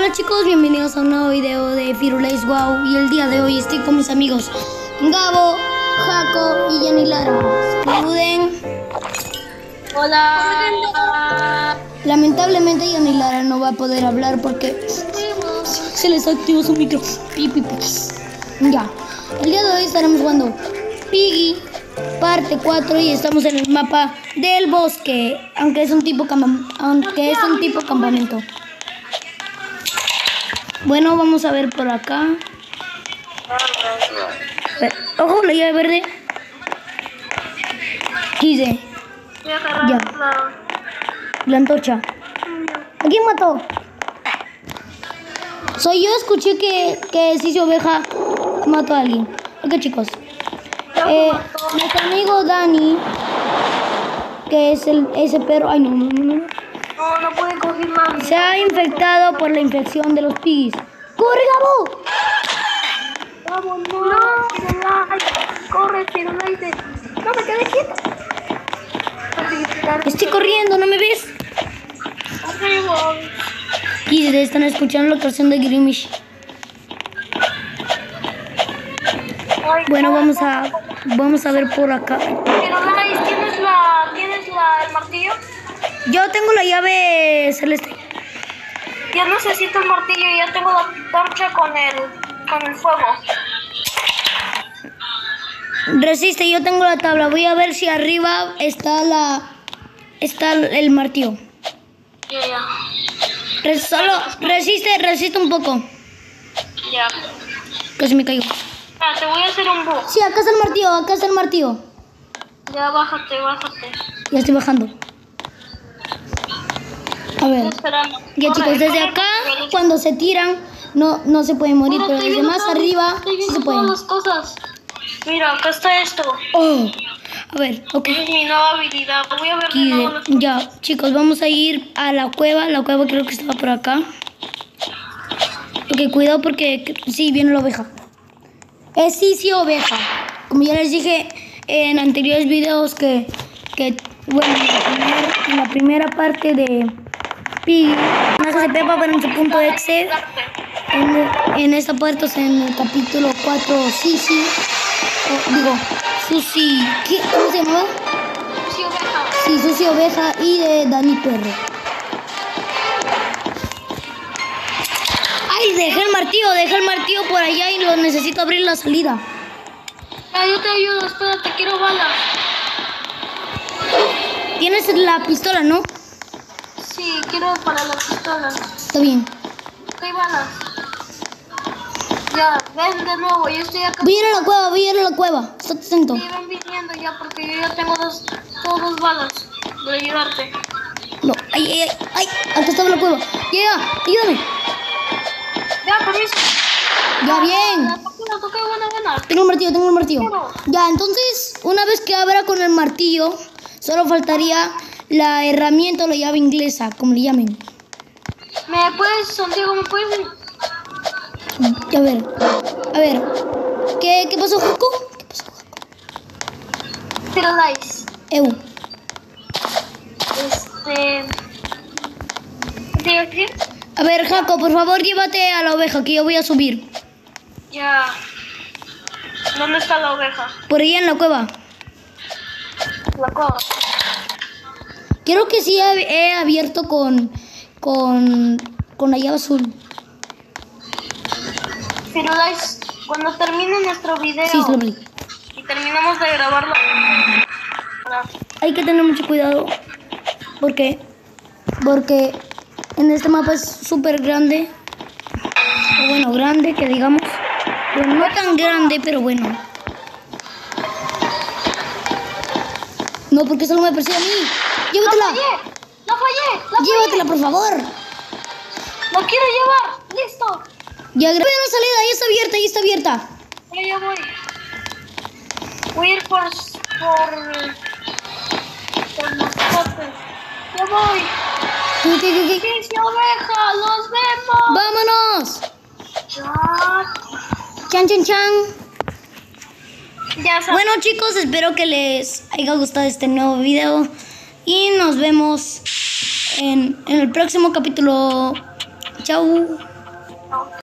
Hola chicos, bienvenidos a un nuevo video de Firulais Wow. Y el día de hoy estoy con mis amigos Gabo, Jaco y Jenny Lara. Saluden. Hola. Lamentablemente Jenny Lara no va a poder hablar porque se les activó su micro. Ya, el día de hoy estaremos jugando Piggy parte 4 y estamos en el mapa del bosque, aunque es un tipo campamento. Bueno, vamos a ver por acá. Ojo, la llave verde. 15. Ya. La antorcha. ¿A quién mató? Soy yo, escuché que Cicio Oveja mató a alguien. Ok, chicos. Nuestro amigo Dani, que es ese perro. Ay, no. No puede coger la vida. Se ha infectado por la infección de los piggies. ¡Corre, Gabo! Vamos, no. Corre, Firulais. No me quedé quieto. Estoy corriendo, ¿no me ves? Y están escuchando la canción de Grimish. Bueno, vamos a ver por acá. Firulais, ¿tienes el martillo? Yo tengo la llave celeste. Yo necesito el martillo, ya tengo la torcha con el fuego. Resiste, yo tengo la tabla. Voy a ver si arriba está el martillo. Ya. Solo resiste un poco. Ya. Casi me caigo. Te voy a hacer un bug. Sí, acá está el martillo. Ya, bájate. Ya estoy bajando. A ver. Esperando. Ya chicos, desde acá cuando se tiran no se pueden morir, pero desde más arriba sí se pueden. Todas las cosas. Mira, acá está esto. Oh, a ver, ok. Es mi nueva habilidad. Voy a ver de nuevo las cosas. Ya, chicos, vamos a ir a la cueva. La cueva creo que estaba por acá. Ok, cuidado porque sí, viene la oveja. Es Cicio Oveja. Como ya les dije en anteriores videos que bueno, en la primera parte de Piggy, personajes de Peppa fueron su punto de exe. En esta parte, en el capítulo 4, Susi, ¿cómo se llamaba? Sí, oveja. Sí, Susi Oveja y de Dani Perro. ¡Ay! Dejé el martillo por allá y lo necesito abrir la salida. Ya, yo te ayudo, espérate, quiero balas. Tienes la pistola, ¿no? Sí, quiero para la pistola. Está bien. ¿Qué balas? Ya, ven de nuevo, yo estoy acá. Voy a ir a la cueva. Estate atento. Sí, ven viniendo ya, porque yo ya tengo dos balas de ayudarte. No, ay, acá estaba la cueva. Ya, ayúdame. Ya, permiso. Ya, bien. La toqué, buena. Tengo el martillo. Ya, entonces, una vez que abra con el martillo, solo faltaría la herramienta o la llave inglesa, como le llamen. Santiago, me puedes? A ver. ¿Qué pasó, Jaco? Firulais. Eu. ¿Qué te iba a decir? A ver, Jaco, por favor, llévate a la oveja, que yo voy a subir. Ya. ¿Dónde está la oveja? Por allá en la cueva. La cueva. Creo que sí he abierto con la llave azul. Firulais, cuando termine nuestro video Sí, lo abrí. y terminamos de grabarlo, Hay que tener mucho cuidado porque en este mapa es súper grande. O bueno, grande, que digamos. Pero no tan grande, pero bueno. No, porque solo me persigue a mí. ¡Llévatela! ¡La fallé! ¡Llévatela, por favor! ¡Lo quiero llevar! ¡Listo! Ya grabé la salida, ahí está abierta. Ya voy. Voy a ir por los postes. Ya voy. ¿Qué? ¡Cicio Oveja! ¡Nos vemos! ¡Vámonos! Ya. ¡Chan! Ya sabes. Bueno chicos, espero que les haya gustado este nuevo video y nos vemos en el próximo capítulo. Chau. No.